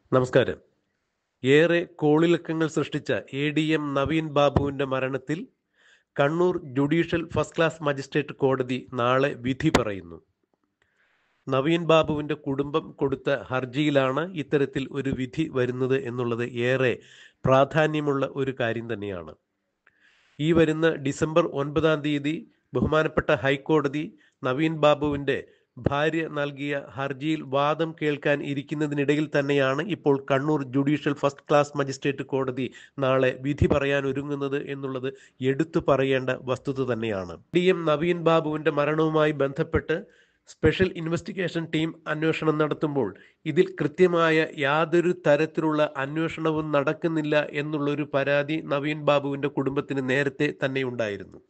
നമസ്കാരം. ഏറെ കോളിളക്കങ്ങൾ സൃഷ്ടിച്ച എ.ഡി.എം. നവീൻ ബാബുവിന്റെ മരണത്തിൽ Kannur judicial first class magistrate കോടതി നാളെ വിധി പറയുന്നു. നവീൻ ബാബുവിന്റെ കുടുംബം കൊടുത്ത ഹർജിയിലാണ് ഇത്തരത്തിൽ ഒരു വിധി വരുന്നത് എന്നുള്ളത് ഏറെ പ്രാധാന്യമുള്ള ഒരു കാര്യം തന്നെയാണ്. ഈ വരുന്ന ഡിസംബർ 9 ബഹുമാനപ്പെട്ട ഹൈക്കോടതി നവീൻ ബാബുവിന്റെ ഭാര്യ നൽകിയ ഹർജിയിൽ വാദം കേൾക്കാൻ ഇരിക്കുന്നതിനിടയിൽ തന്നെയാണ് ഇപ്പോൾ Kannur judicial first class magistrate കോടതി നാളെ വിധി പറയാൻ ഒരുങ്ങുന്നത് എന്നുള്ളത് എടുത്തു പറയേണ്ട വസ്തുത തന്നെയാണ്. എ.ഡി.എം. നവീൻ ബാബുവിന്റെ മരണവുമായി ബന്ധപ്പെട്ട് സ്പെഷ്യൽ ഇൻവെസ്റ്റിഗേഷൻ ടീം അന്വേഷണം നടത്തുമ്പോൾ ഇതിൽ കൃത്യമായ യാതൊരു തരത്തിലുള്ള അന്വേഷണവും നടക്കുന്നില്ല എന്നുള്ളൊരു പരാതി നവീൻ ബാബുവിന്റെ കുടുംബത്തിന് നേരത്തെ തന്നെ ഉണ്ടായിരുന്നു.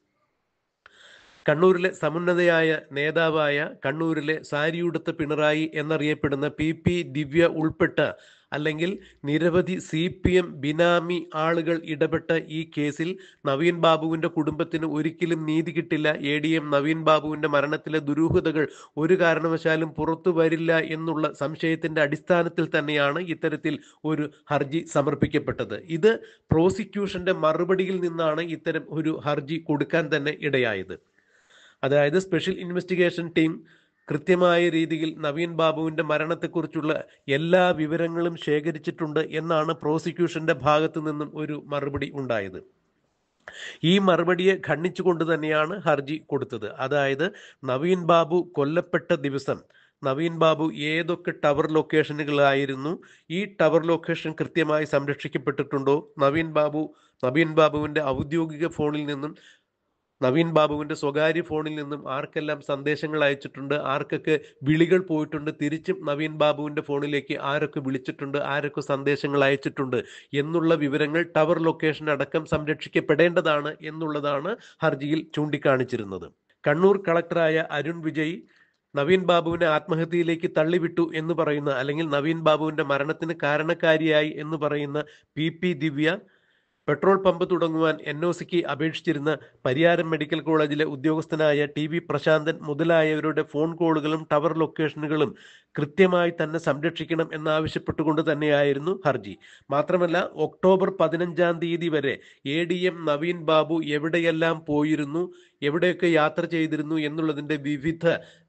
കണ്ണൂരിലെ സമുന്നതയായ നേതാവായ കണ്ണൂരിലെ സാരിയുടുത്ത പിണറായി എന്നറിയപ്പെടുന്ന പി ദിവ്യ ഉൾപ്പെട്ട അല്ലെങ്കിൽ നിരവധി CPM ബിനാമി ആളുകൾ ഇടപെട്ട ഈ കേസിൽ നവീൻ ബാബുവിന്റെ കുടുംബത്തിന് ഒരിക്കലും നീതി കിട്ടില്ല. എ.ഡി.എം. നവീൻ ബാബുവിന്റെ മരണത്തിലെ ദുരൂഹതകൾ ഒരു കാരണവശാലും പുറത്തു വരില്ല എന്നുള്ള സംശയത്തിന്റെ അടിസ്ഥാനത്തിൽ തന്നെയാണ് ഇത്തരത്തിൽ ഒരു ഹർജി സമർപ്പിക്കപ്പെട്ടത്. ഇത് പ്രോസിക്യൂഷന്റെ മറുപടിയിൽ നിന്നാണ് ഇത്തരം ഒരു ഹർജി കൊടുക്കാൻ തന്നെ ഇടയായത്. അതായത് സ്പെഷ്യൽ ഇൻവെസ്റ്റിഗേഷൻ ടീം കൃത്യമായ രീതിയിൽ നവീൻ ബാബുവിന്റെ മരണത്തെക്കുറിച്ചുള്ള എല്ലാ വിവരങ്ങളും ശേഖരിച്ചിട്ടുണ്ട് എന്നാണ് പ്രോസിക്യൂഷന്റെ ഭാഗത്തു നിന്നും ഒരു മറുപടി ഉണ്ടായത്. ഈ മറുപടിയെ ഖണ്ഡിച്ചുകൊണ്ട് തന്നെയാണ് ഹർജി കൊടുത്തത്. അതായത് നവീൻ ബാബു കൊല്ലപ്പെട്ട ദിവസം നവീൻ ബാബു ഏതൊക്കെ ടവർ ലൊക്കേഷനുകളായിരുന്നു, ഈ ടവർ ലൊക്കേഷൻ കൃത്യമായി സംരക്ഷിക്കപ്പെട്ടിട്ടുണ്ടോ, നവീൻ ബാബുവിന്റെ ഔദ്യോഗിക ഫോണിൽ നിന്നും നവീൻ ബാബുവിന്റെ സ്വകാര്യ ഫോണിൽ നിന്നും ആർക്കെല്ലാം സന്ദേശങ്ങൾ അയച്ചിട്ടുണ്ട്, ആർക്കൊക്കെ വിളികൾ പോയിട്ടുണ്ട്, തിരിച്ചും നവീൻ ബാബുവിന്റെ ഫോണിലേക്ക് ആരൊക്കെ വിളിച്ചിട്ടുണ്ട്, ആരൊക്കെ സന്ദേശങ്ങൾ അയച്ചിട്ടുണ്ട് എന്നുള്ള വിവരങ്ങൾ ടവർ ലൊക്കേഷൻ അടക്കം സംരക്ഷിക്കപ്പെടേണ്ടതാണ് എന്നുള്ളതാണ് ഹർജിയിൽ ചൂണ്ടിക്കാണിച്ചിരുന്നത്. കണ്ണൂർ കളക്ടറായ അരുൺ വിജയ് നവീൻ ബാബുവിനെ ആത്മഹത്യയിലേക്ക് തള്ളിവിട്ടു എന്ന് പറയുന്ന അല്ലെങ്കിൽ നവീൻ ബാബുവിന്റെ മരണത്തിന് കാരണക്കാരിയായി എന്ന് പറയുന്ന പി ദിവ്യ പെട്രോൾ പമ്പ് തുടങ്ങുവാൻ NOCക്ക് അപേക്ഷിച്ചിരുന്ന പരിയാരം മെഡിക്കൽ കോളേജിലെ ഉദ്യോഗസ്ഥനായ TV പ്രശാന്തൻ മുതലായവരുടെ ഫോൺ കോളുകളും ടവർ ലൊക്കേഷനുകളും കൃത്യമായി തന്നെ സംരക്ഷിക്കണം എന്നാവശ്യപ്പെട്ടുകൊണ്ട് തന്നെയായിരുന്നു ഹർജി. മാത്രമല്ല ഒക്ടോബർ 15 വരെ എ.ഡി.എം. നവീൻ ബാബു എവിടെയെല്ലാം പോയിരുന്നു, എവിടെയൊക്കെ യാത്ര ചെയ്തിരുന്നു എന്നുള്ളതിന്റെ വിവിധ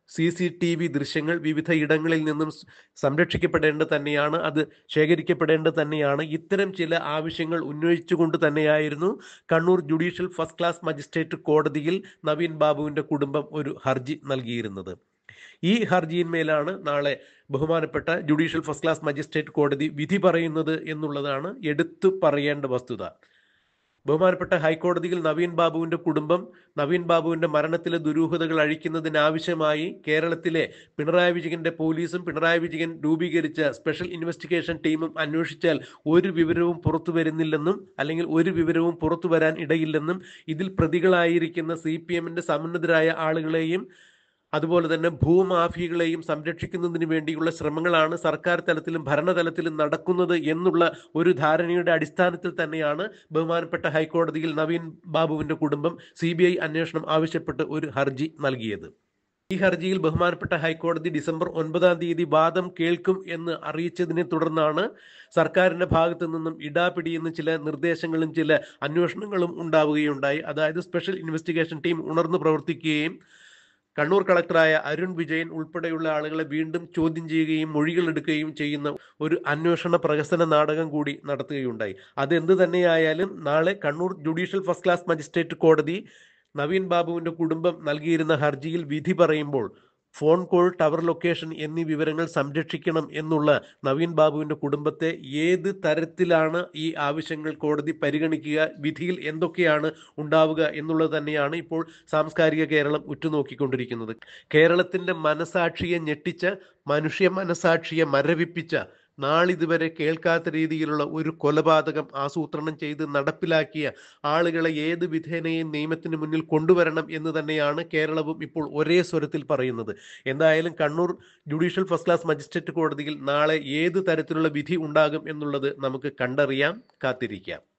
CCTV ദൃശ്യങ്ങൾ വിവിധ ഇടങ്ങളിൽ നിന്നും സംരക്ഷിക്കപ്പെടേണ്ടത് തന്നെയാണ്, അത് ശേഖരിക്കപ്പെടേണ്ടത് തന്നെയാണ്. ഇത്തരം ചില ആവശ്യങ്ങൾ ഉന്നയിച്ചുകൊണ്ട് തന്നെയായിരുന്നു Kannur judicial first class magistrate കോടതിയിൽ നവീൻ ബാബുവിന്റെ കുടുംബം ഒരു ഹർജി നൽകിയിരുന്നത്. ഈ ഹർജിയിന്മേലാണ് നാളെ ബഹുമാനപ്പെട്ട ജുഡീഷ്യൽ ഫസ്റ്റ് ക്ലാസ് മജിസ്ട്രേറ്റ് കോടതി വിധി പറയുന്നത് എന്നുള്ളതാണ് എടുത്തു പറയേണ്ട വസ്തുത. ബഹുമാനപ്പെട്ട ഹൈക്കോടതിയിൽ നവീൻ ബാബുവിന്റെ കുടുംബം നവീൻ ബാബുവിന്റെ മരണത്തിലെ ദുരൂഹതകൾ അഴിക്കുന്നതിനാവശ്യമായി കേരളത്തിലെ പിണറായി വിജയന്റെ പോലീസും പിണറായി വിജയൻ രൂപീകരിച്ച സ്പെഷ്യൽ ഇൻവെസ്റ്റിഗേഷൻ ടീമും അന്വേഷിച്ചാൽ ഒരു വിവരവും പുറത്തു വരുന്നില്ലെന്നും അല്ലെങ്കിൽ ഒരു വിവരവും പുറത്തു വരാൻ ഇടയില്ലെന്നും ഇതിൽ പ്രതികളായിരിക്കുന്ന CPMന്റെ സമുന്നതരായ ആളുകളെയും അതുപോലെ തന്നെ ഭൂമാഫിയകളെയും സംരക്ഷിക്കുന്നതിന് വേണ്ടിയുള്ള ശ്രമങ്ങളാണ് സർക്കാർ തലത്തിലും ഭരണതലത്തിലും നടക്കുന്നത് എന്നുള്ള ഒരു ധാരണയുടെ അടിസ്ഥാനത്തിൽ തന്നെയാണ് ബഹുമാനപ്പെട്ട ഹൈക്കോടതിയിൽ നവീൻ ബാബുവിന്റെ കുടുംബം CBI അന്വേഷണം ആവശ്യപ്പെട്ട് ഒരു ഹർജി നൽകിയത്. ഈ ഹർജിയിൽ ബഹുമാനപ്പെട്ട ഹൈക്കോടതി ഡിസംബർ 9 വാദം കേൾക്കും എന്ന് അറിയിച്ചതിനെ തുടർന്നാണ് സർക്കാരിന്റെ ഭാഗത്തു നിന്നും ഇടാപിടിയുന്ന ചില നിർദ്ദേശങ്ങളും ചില അന്വേഷണങ്ങളും ഉണ്ടാവുകയുണ്ടായി. അതായത് സ്പെഷ്യൽ ഇൻവെസ്റ്റിഗേഷൻ ടീം ഉണർന്നു പ്രവർത്തിക്കുകയും കണ്ണൂർ കളക്ടറായ അരുൺ വിജയൻ ഉൾപ്പെടെയുള്ള ആളുകളെ വീണ്ടും ചോദ്യം ചെയ്യുകയും മൊഴികൾ എടുക്കുകയും ചെയ്യുന്ന ഒരു അന്വേഷണ പ്രഹസന നാടകം കൂടി നടത്തുകയുണ്ടായി. അതെന്ത് തന്നെയായാലും നാളെ Kannur judicial first class magistrate കോടതി നവീൻ ബാബുവിന്റെ കുടുംബം നൽകിയിരുന്ന ഹർജിയിൽ വിധി പറയുമ്പോൾ ഫോൺ കോൾ, ടവർ ലൊക്കേഷൻ എന്നീ വിവരങ്ങൾ സംരക്ഷിക്കണം എന്നുള്ള നവീൻ ബാബുവിന്റെ കുടുംബത്തെ ഏത് തരത്തിലാണ് ഈ ആവശ്യങ്ങൾ കോടതി പരിഗണിക്കുക, വിധിയിൽ എന്തൊക്കെയാണ് ഉണ്ടാവുക എന്നുള്ളത് തന്നെയാണ് ഇപ്പോൾ സാംസ്കാരിക കേരളം ഉറ്റുനോക്കിക്കൊണ്ടിരിക്കുന്നത്. കേരളത്തിന്റെ മനസാക്ഷിയെ ഞെട്ടിച്ച, മനുഷ്യ മനസാക്ഷിയെ മരവിപ്പിച്ച, നാളിതുവരെ കേൾക്കാത്ത രീതിയിലുള്ള ഒരു കൊലപാതകം ആസൂത്രണം ചെയ്ത് നടപ്പിലാക്കിയ ആളുകളെ ഏത് വിധേനയും നിയമത്തിന് മുന്നിൽ കൊണ്ടുവരണം എന്ന് തന്നെയാണ് കേരളവും ഇപ്പോൾ ഒരേ സ്വരത്തിൽ പറയുന്നത്. എന്തായാലും Kannur judicial first class magistrate കോടതിയിൽ നാളെ ഏത് തരത്തിലുള്ള വിധി ഉണ്ടാകും എന്നുള്ളത് നമുക്ക് കണ്ടറിയാം, കാത്തിരിക്കാം.